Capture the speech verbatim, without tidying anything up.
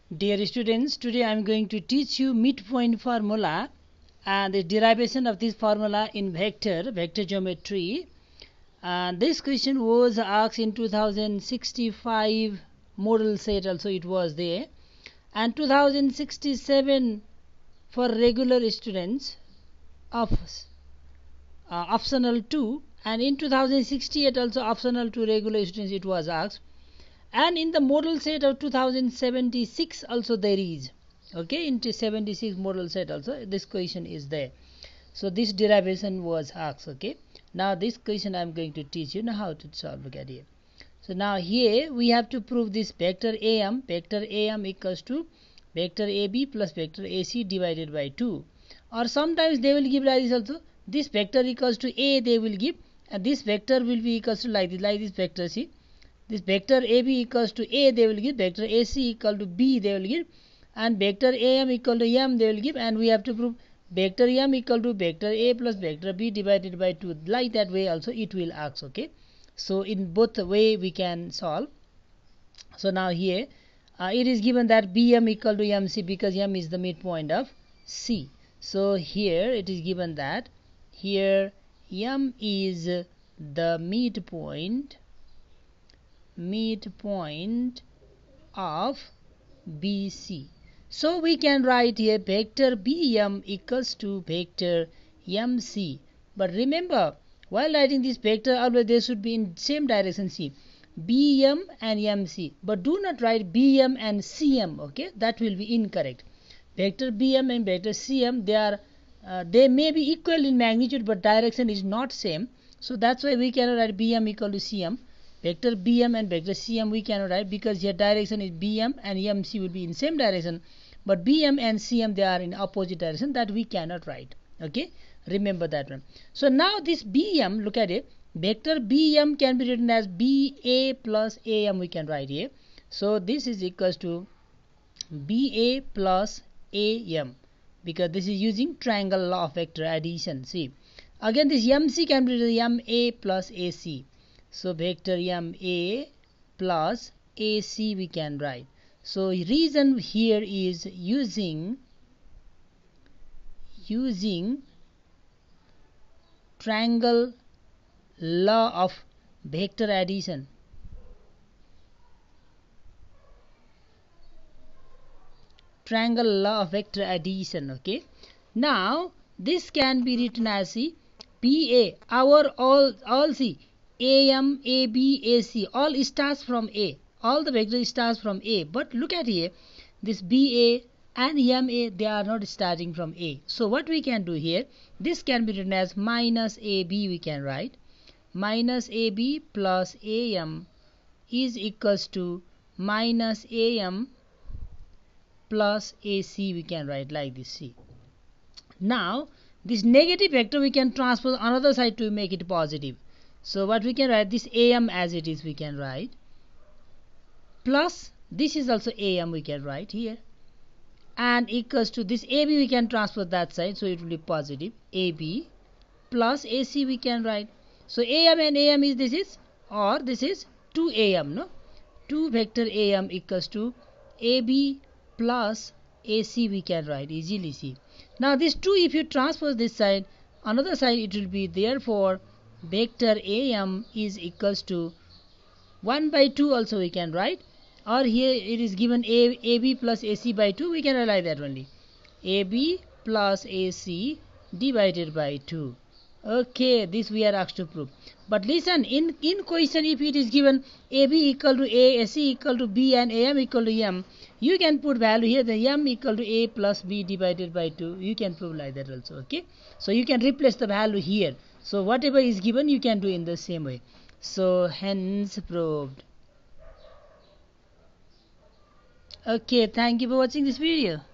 Dear students, today I am going to teach you midpoint formula and the derivation of this formula in vector, vector geometry. And this question was asked in two thousand sixty-five model set, also it was there, and two thousand sixty-seven for regular students of uh, optional two, and in two thousand sixty-eight also optional two regular students it was asked. And in the model set of two thousand seventy-six also there is, okay, into seventy-six model set also this question is there. So this derivation was asked. Okay, now this question I am going to teach you now how to solve. Look at here. So now here we have to prove this vector am, vector am equals to vector ab plus vector ac divided by two, or sometimes they will give like this also, this vector equals to a they will give, and this vector will be equals to like this, like this vector. See, this vector A B equals to A they will give, vector A C equal to B they will give, and vector A M equal to M they will give, and we have to prove vector M equal to vector A plus vector B divided by two. Like that way also it will ask. Okay, so in both way we can solve. So now here uh, it is given that B M equal to M C because M is the midpoint of C. So here it is given that here M is the midpoint midpoint of B C. So we can write here vector B M equals to vector M C. But remember, while writing this vector always they should be in same direction. See, B M and M C, but do not write B M and C M. Okay, that will be incorrect. Vector B M and vector C M, they are uh, they may be equal in magnitude but direction is not same. So that's why we cannot write B M equal to C M. Vector B M and vector C M we cannot write because here direction is B M and M C will be in same direction, but B M and C M they are in opposite direction, that we cannot write. Okay, remember that one. So now this B M, look at it, vector B M can be written as B A plus A M we can write here. So this is equals to B A plus A M because this is using triangle law of vector addition. See, again this M C can be written M A plus A C. So vector M A plus A C we can write. So reason here is using using triangle law of vector addition. Triangle law of vector addition. Okay. Now this can be written as C P A. Our all all see. A M, A B, A C, all starts from A. All the vectors starts from A. But look at here, this B A and M A, they are not starting from A. So what we can do here, this can be written as minus A B we can write. Minus A B plus A M is equals to minus A M plus A C we can write like this. See. Now, this negative vector we can transpose another side to make it positive. So what we can write, this A M as it is we can write, plus this is also A M we can write here, and equals to this A B we can transfer that side, so it will be positive A B plus A C we can write. So A M and A M is this is, or this is two A M, no, two vector A M equals to A B plus A C we can write easily. See, now this two if you transpose this side, another side it will be, therefore vector A M is equals to one by two also we can write, or here it is given A, AB plus A C by two, we can write that only, A B plus A C divided by two. Okay, this we are asked to prove. But listen, in, in question if it is given A B equal to A, A C equal to B and A M equal to M, you can put value here, the M equal to A plus B divided by two, you can prove like that also. Okay, so you can replace the value here. So whatever is given you can do in the same way. So hence proved. Okay, thank you for watching this video.